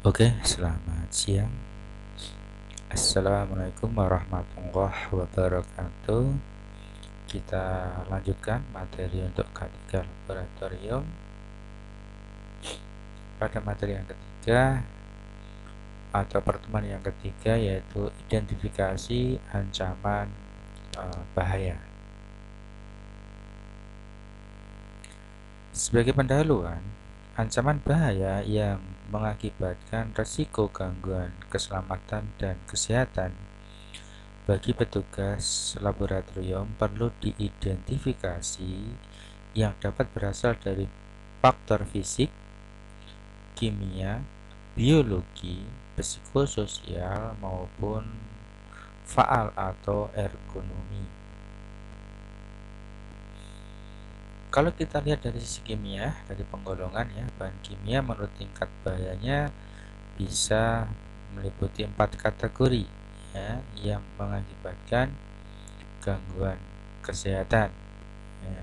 Oke, selamat siang. Assalamualaikum warahmatullahi wabarakatuh. Kita lanjutkan materi untuk K3 laboratorium. Pada materi yang ketiga atau pertemuan yang ketiga, yaitu identifikasi ancaman bahaya. Sebagai pendahuluan, ancaman bahaya yang mengakibatkan resiko gangguan keselamatan dan kesehatan bagi petugas laboratorium perlu diidentifikasi yang dapat berasal dari faktor fisik, kimia, biologi, psikososial, maupun faal atau ergonomi. Kalau kita lihat dari sisi kimia, dari penggolongan ya, bahan kimia menurut tingkat bahayanya bisa meliputi 4 kategori ya, yang mengakibatkan gangguan kesehatan ya.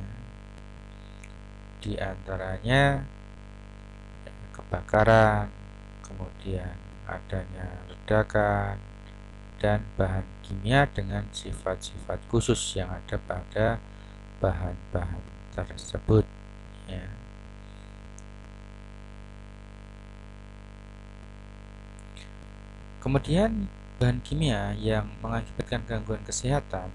Di antaranya kebakaran, kemudian adanya ledakan, dan bahan kimia dengan sifat-sifat khusus yang ada pada bahan-bahan tersebut ya. Kemudian bahan kimia yang mengakibatkan gangguan kesehatan.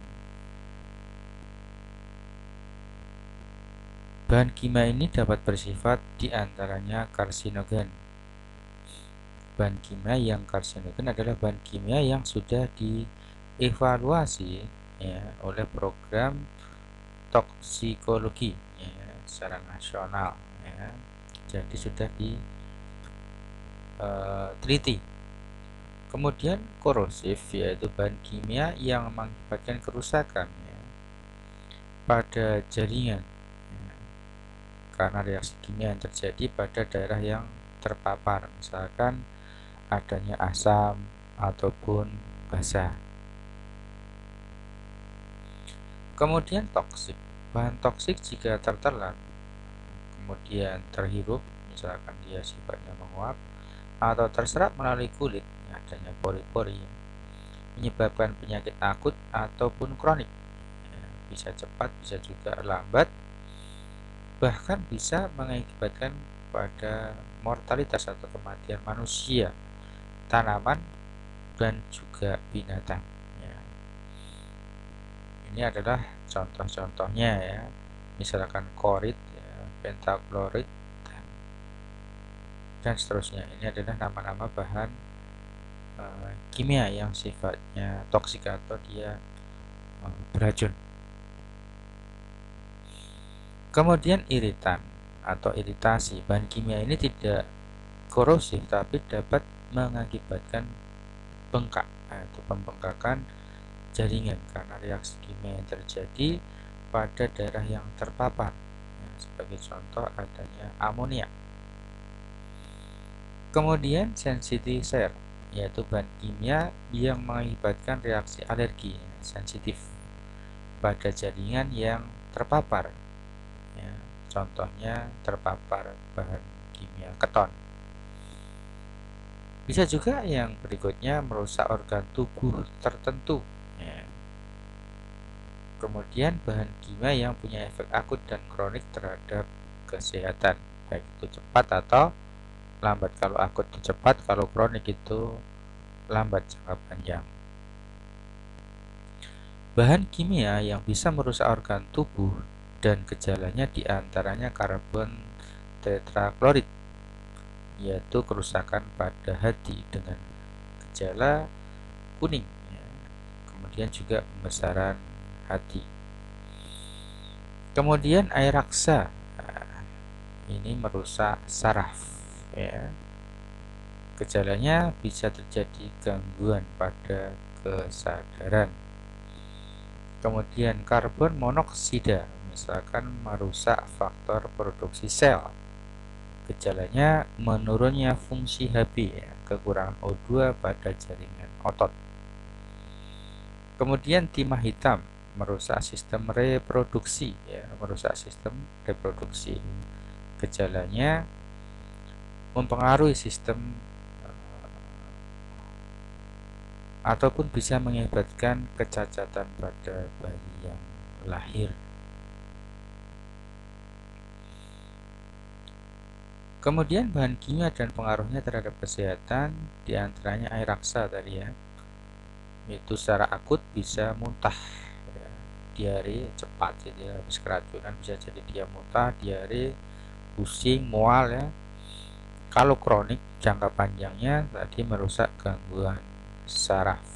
Bahan kimia ini dapat bersifat diantaranya karsinogen. Bahan kimia yang karsinogen adalah bahan kimia yang sudah dievaluasi ya, oleh program toksikologi ya, secara nasional ya. Jadi sudah diteliti. Kemudian korosif, yaitu bahan kimia yang mengakibatkan kerusakan ya, pada jaringan ya, karena reaksi kimia yang terjadi pada daerah yang terpapar, misalkan adanya asam ataupun basa. Kemudian toksik, bahan toksik jika tertelan kemudian terhirup, misalkan dia sifatnya menguap atau terserap melalui kulit, adanya pori-pori, menyebabkan penyakit akut ataupun kronik ya, bisa cepat bisa juga lambat, bahkan bisa mengakibatkan pada mortalitas atau kematian manusia, tanaman, dan juga binatang ya. Ini adalah contoh-contohnya ya, misalkan klorid ya, pentaklorid, dan seterusnya. Ini adalah nama-nama bahan kimia yang sifatnya toksik atau dia beracun. Kemudian iritan atau iritasi, bahan kimia ini tidak korosif tapi dapat mengakibatkan bengkak atau pembengkakan jaringan karena reaksi kimia yang terjadi pada daerah yang terpapar ya, sebagai contoh adanya amonia. Kemudian sensitizer, yaitu bahan kimia yang mengakibatkan reaksi alergi ya, sensitif pada jaringan yang terpapar ya, contohnya terpapar bahan kimia keton. Bisa juga yang berikutnya merusak organ tubuh tertentu ya. Kemudian bahan kimia yang punya efek akut dan kronik terhadap kesehatan, baik itu cepat atau lambat. Kalau akut itu cepat, kalau kronik itu lambat jangka panjang. Bahan kimia yang bisa merusak organ tubuh dan gejalanya diantaranya karbon tetraklorid, yaitu kerusakan pada hati dengan gejala kuning ya. Kemudian juga pembesaran hati. Kemudian air raksa, nah, ini merusak saraf ya. Gejalanya bisa terjadi gangguan pada kesadaran. Kemudian karbon monoksida, misalkan merusak faktor produksi sel. Gejalanya menurunnya fungsi Hb ya, kekurangan O2 pada jaringan otot. Kemudian timah hitam merusak sistem reproduksi ya, merusak sistem reproduksi. Gejalanya mempengaruhi sistem ataupun bisa mengakibatkan kecacatan pada bayi yang lahir. Kemudian bahan kimia dan pengaruhnya terhadap kesehatan, diantaranya air raksa tadi ya, itu secara akut bisa muntah ya, diare cepat gitu ya, habis keracunan bisa jadi dia muntah, diare, pusing, mual ya. Kalau kronik jangka panjangnya tadi merusak gangguan saraf.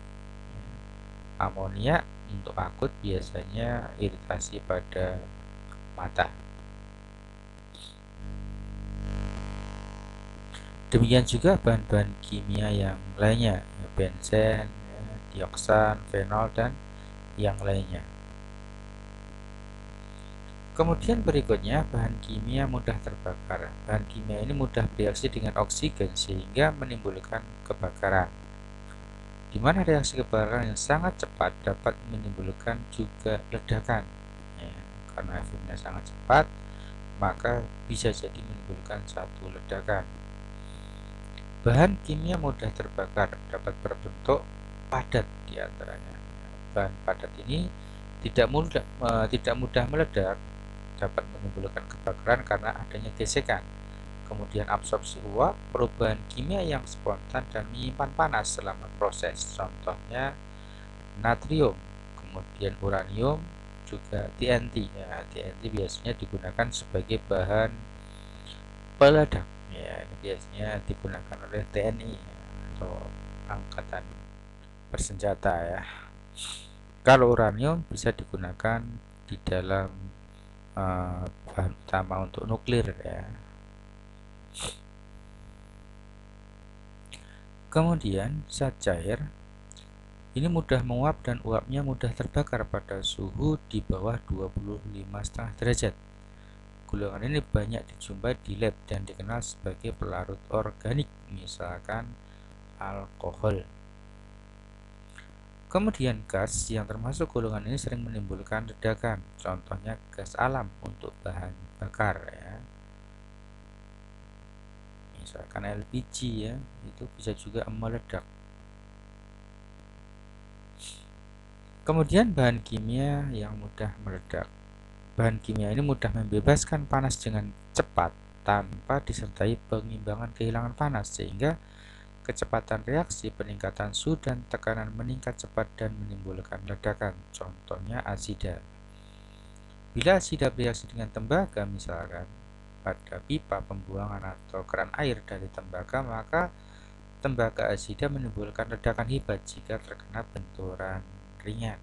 Amonia untuk akut biasanya iritasi pada mata. Demikian juga bahan-bahan kimia yang lainnya, benzen, dioksan, fenol, dan yang lainnya. Kemudian berikutnya bahan kimia mudah terbakar. Bahan kimia ini mudah bereaksi dengan oksigen sehingga menimbulkan kebakaran. Di mana reaksi kebakaran yang sangat cepat dapat menimbulkan juga ledakan. Ya, karena efeknya sangat cepat, maka bisa jadi menimbulkan satu ledakan. Bahan kimia mudah terbakar dapat berbentuk padat diantaranya. Bahan padat ini tidak mudah meledak, dapat menimbulkan kebakaran karena adanya gesekan. Kemudian absorpsi uap, perubahan kimia yang spontan dan menyimpan panas selama proses. Contohnya natrium, kemudian uranium, juga TNT. Ya, TNT biasanya digunakan sebagai bahan peledak. Ya, ini biasanya digunakan oleh TNI atau angkatan bersenjata ya. Kalau uranium bisa digunakan di dalam bahan utama untuk nuklir ya. Kemudian zat cair ini mudah menguap dan uapnya mudah terbakar pada suhu di bawah 25,5 derajat. Golongan ini banyak dijumpai di lab dan dikenal sebagai pelarut organik, misalkan alkohol. Kemudian gas yang termasuk golongan ini sering menimbulkan ledakan, contohnya gas alam untuk bahan bakar ya. Misalkan LPG ya, itu bisa juga meledak. Kemudian bahan kimia yang mudah meledak. Bahan kimia ini mudah membebaskan panas dengan cepat tanpa disertai pengimbangan kehilangan panas, sehingga kecepatan reaksi, peningkatan suhu dan tekanan meningkat cepat dan menimbulkan ledakan. Contohnya asida. Bila asida bereaksi dengan tembaga, misalkan pada pipa pembuangan atau keran air dari tembaga, maka tembaga asida menimbulkan ledakan hebat jika terkena benturan ringan.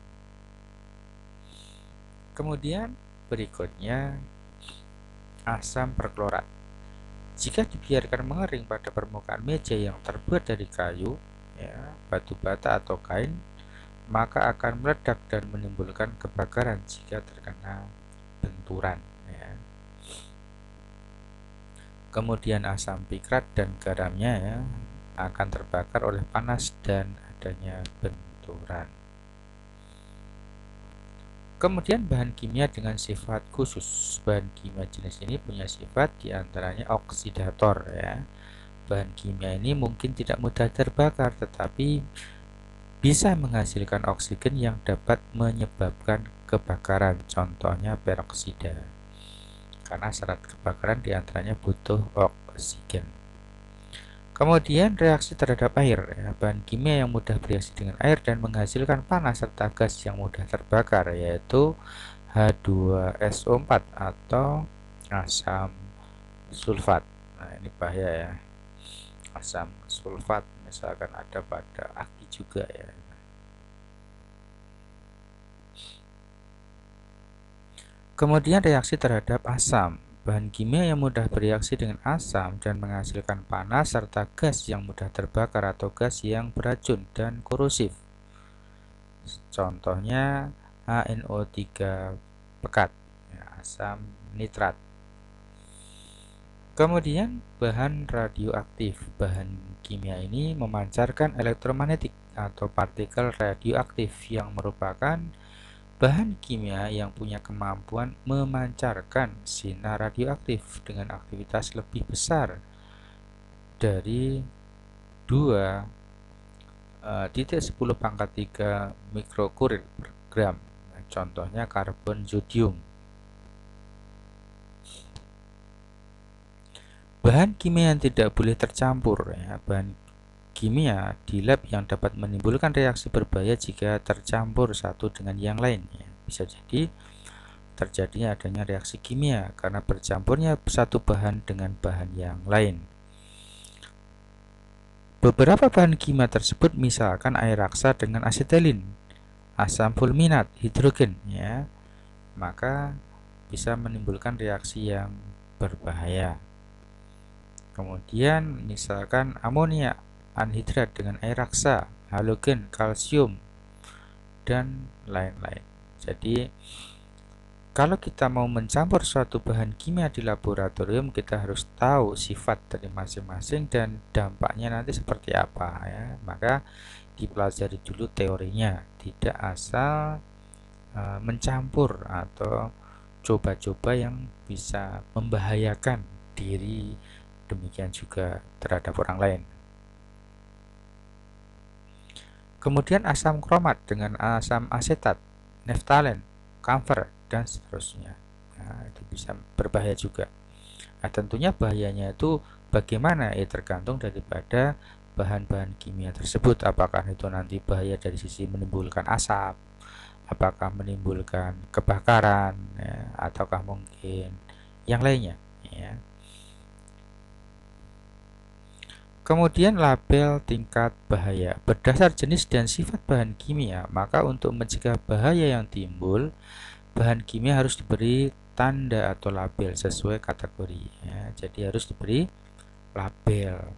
Kemudian berikutnya asam perklorat. Jika dibiarkan mengering pada permukaan meja yang terbuat dari kayu, ya, batu bata atau kain, maka akan meledak dan menimbulkan kebakaran jika terkena benturan. Ya. Kemudian asam pikrat dan garamnya ya, akan terbakar oleh panas dan adanya benturan. Kemudian bahan kimia dengan sifat khusus. Bahan kimia jenis ini punya sifat diantaranya oksidator ya. Bahan kimia ini mungkin tidak mudah terbakar, tetapi bisa menghasilkan oksigen yang dapat menyebabkan kebakaran. Contohnya peroksida. Karena syarat kebakaran diantaranya butuh oksigen. Kemudian reaksi terhadap air ya. Bahan kimia yang mudah bereaksi dengan air dan menghasilkan panas serta gas yang mudah terbakar, yaitu H2SO4 atau asam sulfat. Nah, ini bahaya ya. Asam sulfat misalkan ada pada aki juga ya. Kemudian reaksi terhadap asam. Bahan kimia yang mudah bereaksi dengan asam dan menghasilkan panas serta gas yang mudah terbakar atau gas yang beracun dan korosif. Contohnya HNO3 pekat, ya, asam nitrat. Kemudian bahan radioaktif. Bahan kimia ini memancarkan elektromagnetik atau partikel radioaktif yang merupakan bahan kimia yang punya kemampuan memancarkan sinar radioaktif dengan aktivitas lebih besar dari 2 titik 10 pangkat 3 mikrokurir per gram. Nah, contohnya karbon zodium. Bahan kimia yang tidak boleh tercampur ya. Bahan kimia di lab yang dapat menimbulkan reaksi berbahaya jika tercampur satu dengan yang lain ya. Bisa jadi terjadinya adanya reaksi kimia karena bercampurnya satu bahan dengan bahan yang lain. Beberapa bahan kimia tersebut misalkan air raksa dengan asetilin, asam fulminat, hidrogen ya, maka bisa menimbulkan reaksi yang berbahaya. Kemudian misalkan amonia anhidrat dengan air raksa, halogen, kalsium, dan lain-lain. Jadi kalau kita mau mencampur suatu bahan kimia di laboratorium, kita harus tahu sifat dari masing-masing dan dampaknya nanti seperti apa ya. Maka dipelajari dulu teorinya, tidak asal mencampur atau coba-coba yang bisa membahayakan diri, demikian juga terhadap orang lain. Kemudian asam kromat dengan asam asetat, neftalen, kamfer, dan seterusnya. Nah, itu bisa berbahaya juga. Nah, tentunya bahayanya itu bagaimana? Ya tergantung daripada bahan-bahan kimia tersebut. Apakah itu nanti bahaya dari sisi menimbulkan asap, apakah menimbulkan kebakaran, ya, ataukah mungkin yang lainnya. Ya. Kemudian label tingkat bahaya. Berdasar jenis dan sifat bahan kimia, maka untuk mencegah bahaya yang timbul, bahan kimia harus diberi tanda atau label sesuai kategori ya. Jadi harus diberi label.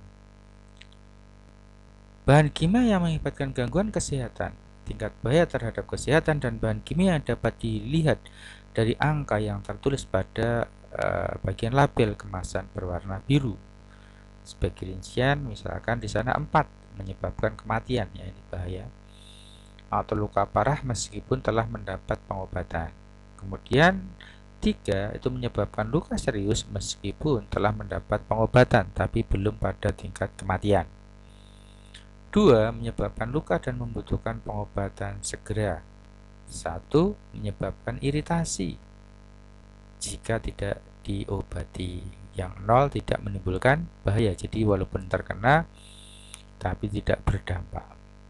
Bahan kimia yang mengakibatkan gangguan kesehatan, tingkat bahaya terhadap kesehatan, dan bahan kimia yang dapat dilihat dari angka yang tertulis pada bagian label kemasan berwarna biru. Sebagai rincian, misalkan di sana 4 menyebabkan kematian ya, ini bahaya, atau luka parah meskipun telah mendapat pengobatan. Kemudian 3 itu menyebabkan luka serius meskipun telah mendapat pengobatan tapi belum pada tingkat kematian. 2 menyebabkan luka dan membutuhkan pengobatan segera. 1 menyebabkan iritasi jika tidak diobati. Yang 0 tidak menimbulkan bahaya, jadi walaupun terkena tapi tidak berdampak.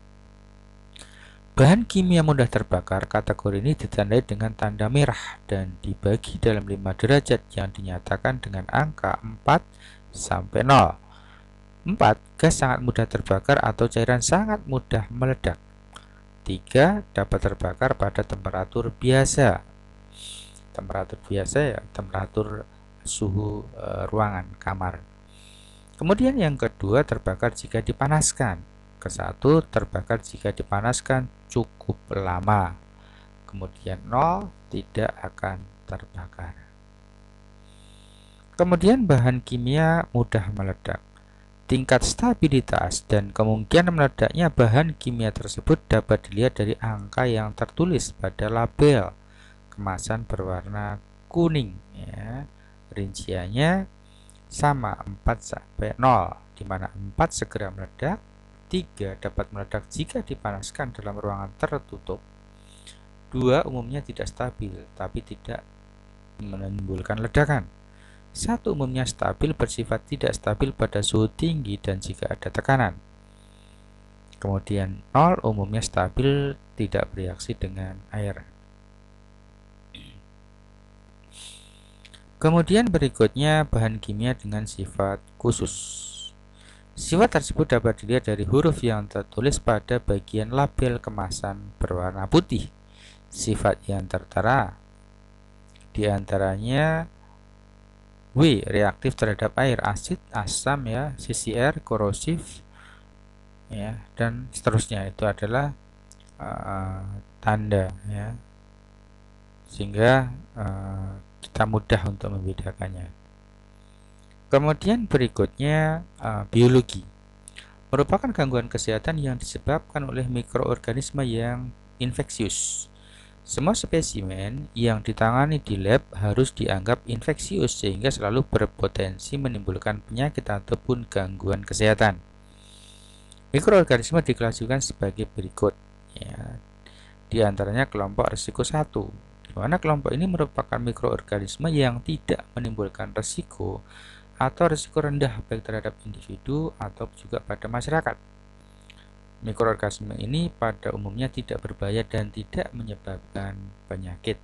Bahan kimia mudah terbakar kategori ini ditandai dengan tanda merah dan dibagi dalam 5 derajat yang dinyatakan dengan angka 4 sampai 0. 4. Gas sangat mudah terbakar atau cairan sangat mudah meledak. 3. Dapat terbakar pada temperatur biasa. Temperatur biasa ya, temperatur suhu ruangan kamar. Kemudian yang kedua, terbakar jika dipanaskan. Kesatu, terbakar jika dipanaskan cukup lama. Kemudian 0, tidak akan terbakar. Kemudian bahan kimia mudah meledak. Tingkat stabilitas dan kemungkinan meledaknya bahan kimia tersebut dapat dilihat dari angka yang tertulis pada label kemasan berwarna kuning ya. Rinciannya sama 4 sampai 0, di mana 4 segera meledak, 3 dapat meledak jika dipanaskan dalam ruangan tertutup, 2 umumnya tidak stabil tapi tidak menimbulkan ledakan, 1 umumnya stabil bersifat tidak stabil pada suhu tinggi dan jika ada tekanan. Kemudian 0 umumnya stabil tidak bereaksi dengan air. Kemudian berikutnya bahan kimia dengan sifat khusus. Sifat tersebut dapat dilihat dari huruf yang tertulis pada bagian label kemasan berwarna putih. Sifat yang tertera diantaranya W, reaktif terhadap air, asid, asam ya, CCR, korosif ya, dan seterusnya. Itu adalah tanda ya, sehingga kita mudah untuk membedakannya. Kemudian berikutnya biologi, merupakan gangguan kesehatan yang disebabkan oleh mikroorganisme yang infeksius. Semua spesimen yang ditangani di lab harus dianggap infeksius sehingga selalu berpotensi menimbulkan penyakit ataupun gangguan kesehatan. Mikroorganisme diklasifikasikan sebagai berikut, ya. Di antaranya kelompok risiko 1, di mana kelompok ini merupakan mikroorganisme yang tidak menimbulkan risiko atau risiko rendah baik terhadap individu atau juga pada masyarakat. Mikroorganisme ini pada umumnya tidak berbahaya dan tidak menyebabkan penyakit.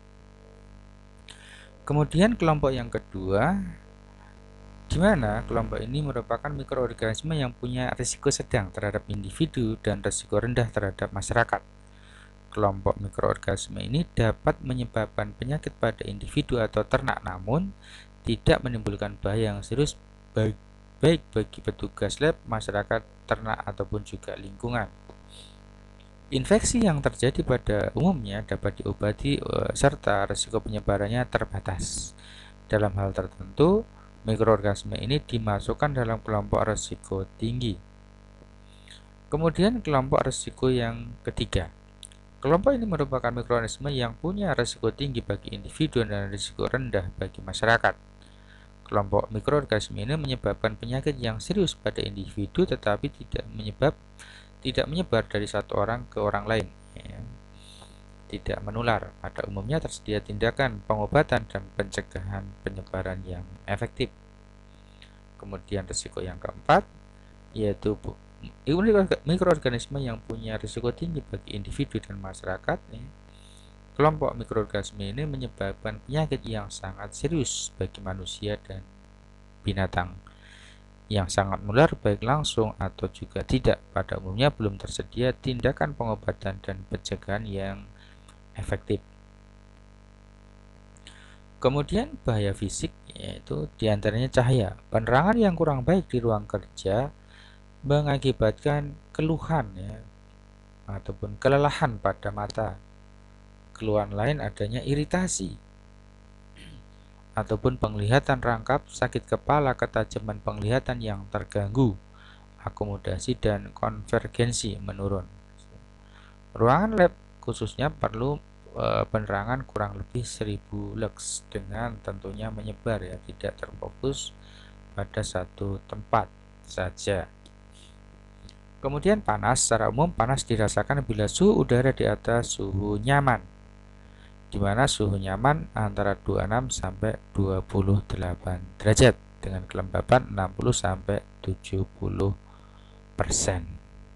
Kemudian kelompok yang kedua, di mana kelompok ini merupakan mikroorganisme yang punya risiko sedang terhadap individu dan risiko rendah terhadap masyarakat. Kelompok mikroorganisme ini dapat menyebabkan penyakit pada individu atau ternak namun tidak menimbulkan bahaya yang serius baik bagi petugas lab, masyarakat, ternak, ataupun juga lingkungan. Infeksi yang terjadi pada umumnya dapat diobati serta risiko penyebarannya terbatas. Dalam hal tertentu, mikroorganisme ini dimasukkan dalam kelompok risiko tinggi. Kemudian kelompok risiko yang ketiga. Kelompok ini merupakan mikroorganisme yang punya risiko tinggi bagi individu dan risiko rendah bagi masyarakat. Kelompok mikroorganisme ini menyebabkan penyakit yang serius pada individu tetapi tidak menyebar dari satu orang ke orang lain, ya. Tidak menular. Pada umumnya tersedia tindakan pengobatan dan pencegahan penyebaran yang efektif. Kemudian risiko yang keempat yaitu mikroorganisme yang punya risiko tinggi bagi individu dan masyarakat, ya. Kelompok mikroorganisme ini menyebabkan penyakit yang sangat serius bagi manusia dan binatang, yang sangat menular baik langsung atau juga tidak. Pada umumnya belum tersedia tindakan pengobatan dan pencegahan yang efektif. Kemudian bahaya fisik yaitu diantaranya cahaya. Penerangan yang kurang baik di ruang kerja mengakibatkan keluhan, ya, ataupun kelelahan pada mata. Keluhan lain adanya iritasi ataupun penglihatan rangkap, sakit kepala, ketajaman penglihatan yang terganggu, akomodasi dan konvergensi menurun. Ruangan lab khususnya perlu penerangan kurang lebih 1000 lux dengan tentunya menyebar, ya, tidak terfokus pada satu tempat saja. Kemudian panas, secara umum panas dirasakan bila suhu udara di atas suhu nyaman, di mana suhu nyaman antara 26 sampai 28 derajat dengan kelembapan 60 sampai 70%.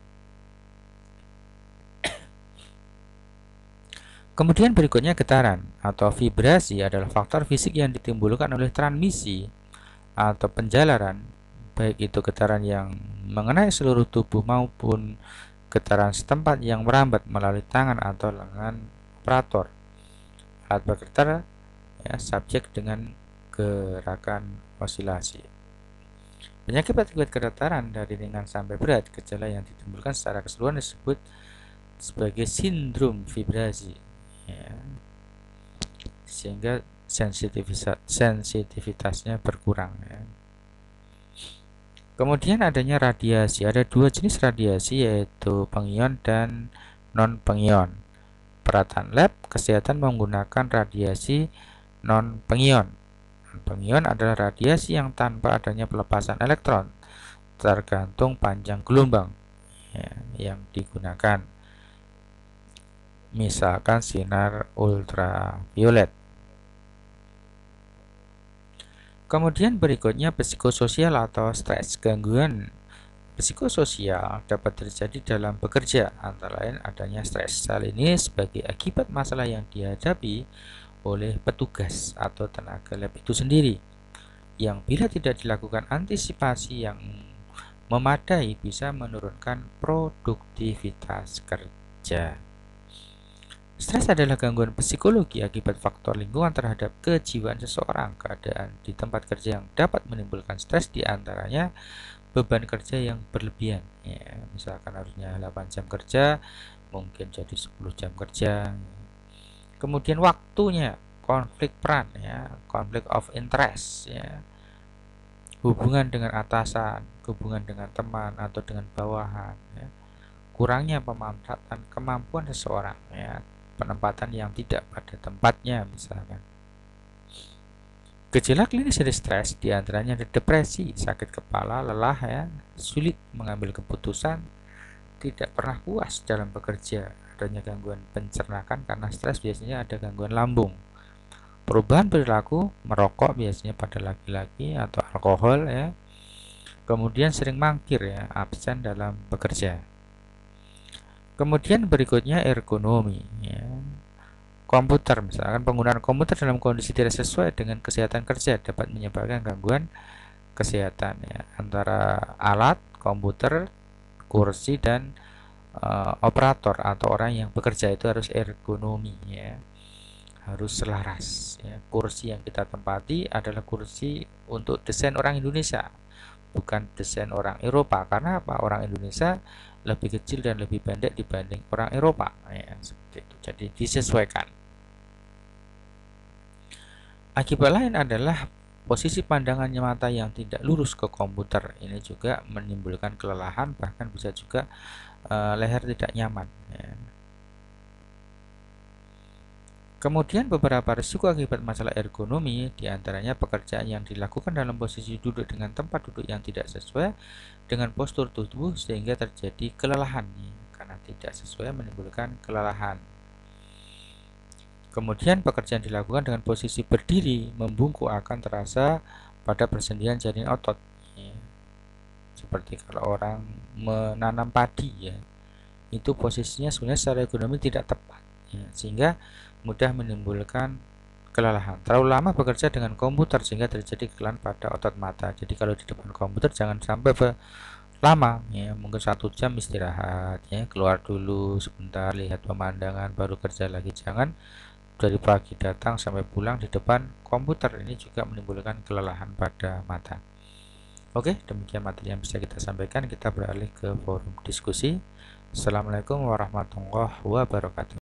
Kemudian berikutnya getaran atau vibrasi adalah faktor fisik yang ditimbulkan oleh transmisi atau penjalaran, baik itu getaran yang mengenai seluruh tubuh maupun getaran setempat yang merambat melalui tangan atau lengan operator. Alat bergetar, ya, subjek dengan gerakan osilasi. Penyakit akibat getaran dari ringan sampai berat, gejala yang ditimbulkan secara keseluruhan disebut sebagai sindrom vibrasi, ya, sehingga sensitivitasnya berkurang, ya. Kemudian adanya radiasi. Ada dua jenis radiasi yaitu pengion dan non pengion. Peralatan lab kesehatan menggunakan radiasi non-pengion. Pengion adalah radiasi yang tanpa adanya pelepasan elektron, tergantung panjang gelombang, ya, yang digunakan. Misalkan sinar ultraviolet. Kemudian berikutnya psikososial atau stres. Gangguan psikososial dapat terjadi dalam bekerja, antara lain adanya stres. Hal ini sebagai akibat masalah yang dihadapi oleh petugas atau tenaga lab itu sendiri, yang bila tidak dilakukan antisipasi yang memadai bisa menurunkan produktivitas kerja. Stres adalah gangguan psikologi akibat faktor lingkungan terhadap kejiwaan seseorang. Keadaan di tempat kerja yang dapat menimbulkan stres diantaranya beban kerja yang berlebihan, ya, misalkan harusnya 8 jam kerja mungkin jadi 10 jam kerja. Kemudian waktunya, konflik peran, ya, konflik of interest, ya, hubungan dengan atasan, hubungan dengan teman atau dengan bawahan, ya, kurangnya pemanfaatan kemampuan seseorang, ya, penempatan yang tidak pada tempatnya misalkan. Gejala klinis dari stres diantaranya ada depresi, sakit kepala, lelah ya, sulit mengambil keputusan, tidak pernah puas dalam bekerja, adanya gangguan pencernaan karena stres biasanya ada gangguan lambung. Perubahan perilaku, merokok biasanya pada laki-laki atau alkohol ya. Kemudian sering mangkir ya, absen dalam bekerja. Kemudian berikutnya ergonomi ya. Komputer misalkan penggunaan komputer dalam kondisi tidak sesuai dengan kesehatan kerja dapat menyebabkan gangguan kesehatan ya, antara alat, komputer, kursi dan operator atau orang yang bekerja itu harus ergonomi ya, harus selaras ya. Kursi yang kita tempati adalah kursi untuk desain orang Indonesia, bukan desain orang Eropa. Karena apa? Orang Indonesia lebih kecil dan lebih pendek dibanding orang Eropa ya, seperti itu. Jadi disesuaikan. Akibat lain adalah posisi pandangan mata yang tidak lurus ke komputer. Ini juga menimbulkan kelelahan, bahkan bisa juga leher tidak nyaman ya. Kemudian beberapa risiko akibat masalah ergonomi diantaranya pekerjaan yang dilakukan dalam posisi duduk dengan tempat duduk yang tidak sesuai dengan postur tubuh sehingga terjadi kelelahan ya. Karena tidak sesuai menimbulkan kelelahan. Kemudian pekerjaan dilakukan dengan posisi berdiri membungkuk akan terasa pada persendian jaring otot ya. Seperti kalau orang menanam padi ya, itu posisinya sebenarnya secara ekonomi tidak tepat ya, sehingga mudah menimbulkan kelelahan. Terlalu lama bekerja dengan komputer sehingga terjadi kelelahan pada otot mata. Jadi kalau di depan komputer jangan sampai lama ya, mungkin 1 jam istirahat ya, keluar dulu sebentar lihat pemandangan baru kerja lagi. Jangan dari pagi datang sampai pulang di depan komputer, ini juga menimbulkan kelelahan pada mata. Oke, demikian materi yang bisa kita sampaikan. Kita beralih ke forum diskusi. Assalamualaikum warahmatullahi wabarakatuh.